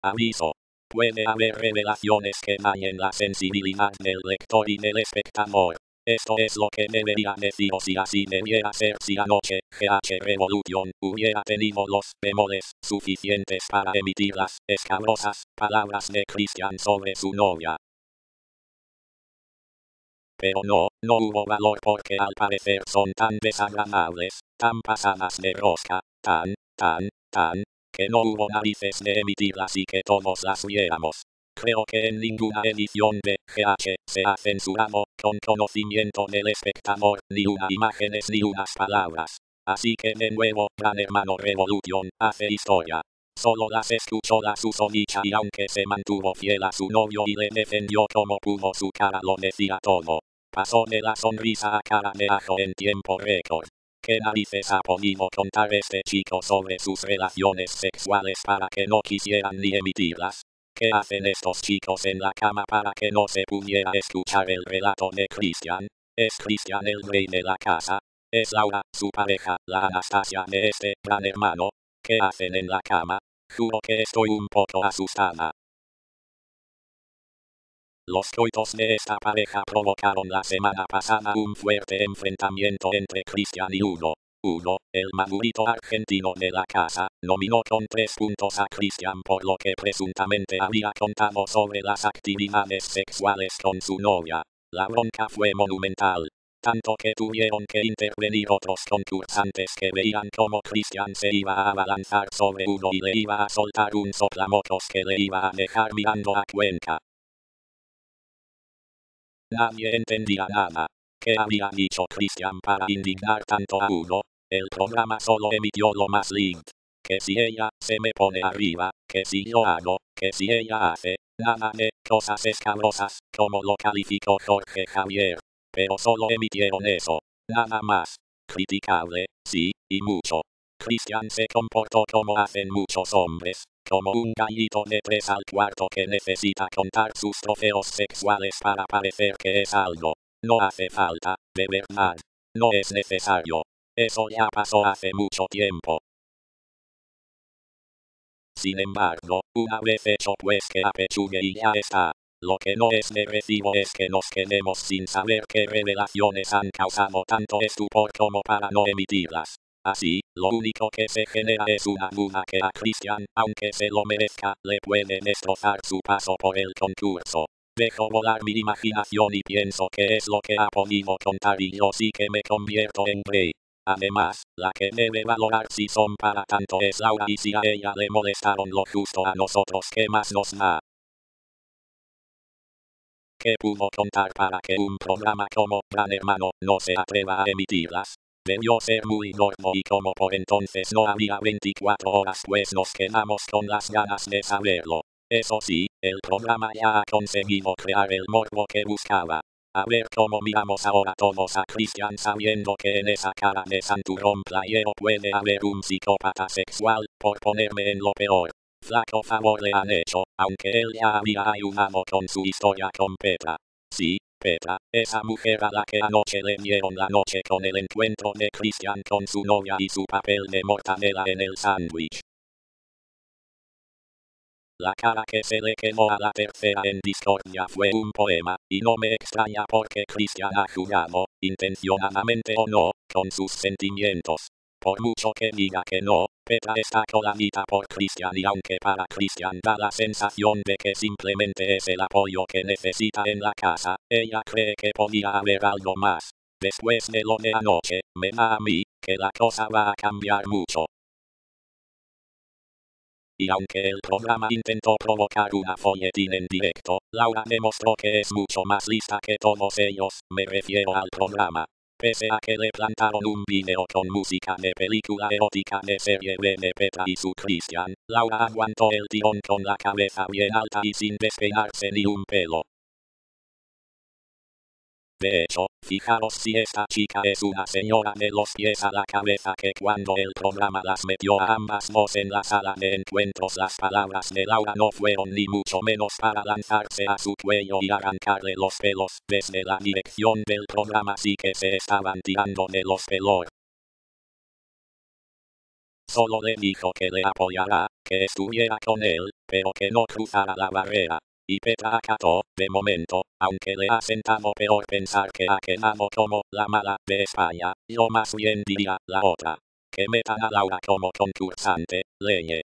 Aviso. Puede haber revelaciones que dañen la sensibilidad del lector y del espectador. Esto es lo que debería deciros y así debiera ser si anoche GH Revolution hubiera tenido los bemoles suficientes para emitir las escabrosas palabras de Christian sobre su novia. Pero no hubo valor porque al parecer son tan desagradables, tan pasadas de rosca, tan, que no hubo narices de emitirlas y que todos las viéramos. Creo que en ninguna edición de GH se ha censurado, con conocimiento del espectador, ni unas imágenes ni unas palabras. Así que de nuevo, Gran Hermano Revolution hace historia. Solo las escuchó la susodicha y aunque se mantuvo fiel a su novio y le defendió como pudo, su cara lo decía todo. Pasó de la sonrisa a cara de ajo en tiempo récord. ¿Qué narices ha podido contar este chico sobre sus relaciones sexuales para que no quisieran ni emitirlas? ¿Qué hacen estos chicos en la cama para que no se pudiera escuchar el relato de Christian? ¿Es Christian el rey de la casa? ¿Es Laura, su pareja, la Anastasia de este Gran Hermano? ¿Qué hacen en la cama? Juro que estoy un poco asustada. Los coitos de esta pareja provocaron la semana pasada un fuerte enfrentamiento entre Christian y Uno, el madurito argentino de la casa, nominó con 3 puntos a Christian por lo que presuntamente había contado sobre las actividades sexuales con su novia. La bronca fue monumental. Tanto que tuvieron que intervenir otros concursantes que veían cómo Christian se iba a abalanzar sobre Uno y le iba a soltar un soplamocos que le iba a dejar mirando a Cuenca. Nadie entendía nada. ¿Qué había dicho Christian para indignar tanto a Uno? El programa solo emitió lo más light. Que si ella se me pone arriba, que si yo hago, que si ella hace, nada de cosas escabrosas, como lo calificó Jorge Javier. Pero solo emitieron eso. Nada más. Criticable, sí, y mucho. Christian se comportó como hacen muchos hombres, como un gallito de 3 al cuarto que necesita contar sus trofeos sexuales para parecer que es algo. No hace falta, de verdad. No es necesario. Eso ya pasó hace mucho tiempo. Sin embargo, una vez hecho pues que apechugue y ya está. Lo que no es de recibo es que nos quedemos sin saber qué revelaciones han causado tanto estupor como para no emitirlas. Así, lo único que se genera es una duda que a Christian, aunque se lo merezca, le puede destrozar su paso por el concurso. Dejo volar mi imaginación y pienso que es lo que ha podido contar y yo sí que me convierto en rey. Además, la que debe valorar si son para tanto es Laura y si a ella le molestaron lo justo a nosotros, ¿qué más nos da? ¿Qué pudo contar para que un programa como Gran Hermano no se atreva a emitirlas? Debió ser muy gordo y como por entonces no había 24 horas pues nos quedamos con las ganas de saberlo. Eso sí, el programa ya ha conseguido crear el morbo que buscaba. A ver cómo miramos ahora todos a Christian sabiendo que en esa cara de santurrón playero puede haber un psicópata sexual, por ponerme en lo peor. Flaco favor le han hecho, aunque él ya había ayudado con su historia con Petra. Sí, Petra, esa mujer a la que anoche le dieron la noche con el encuentro de Christian con su novia y su papel de mortadela en el sándwich. La cara que se le quemó a la tercera en discordia fue un poema, y no me extraña porque Christian ha jugado, intencionadamente o no, con sus sentimientos. Por mucho que diga que no, Petra está coladita por Christian y aunque para Christian da la sensación de que simplemente es el apoyo que necesita en la casa, ella cree que podía haber algo más. Después de lo de anoche, me da a mí, que la cosa va a cambiar mucho. Y aunque el programa intentó provocar una folletín en directo, Laura demostró que es mucho más lista que todos ellos, me refiero al programa. Pese a que le plantaron un video con música de película erótica de serie B de Petra y su Christian, Laura aguantó el tirón con la cabeza bien alta y sin despeinarse ni un pelo. De hecho, fijaros si esta chica es una señora de los pies a la cabeza que cuando el programa las metió a ambas dos en la sala de encuentros las palabras de Laura no fueron ni mucho menos para lanzarse a su cuello y arrancarle los pelos. Desde la dirección del programa sí que se estaban tirando de los pelos. solo le dijo que le apoyará, que estuviera con él, pero que no cruzara la barrera. Y Petra acató, de momento, aunque le ha sentado peor pensar que ha quedado como la mala de España, yo más bien diría la otra. Que metan a Laura como concursante, leñe.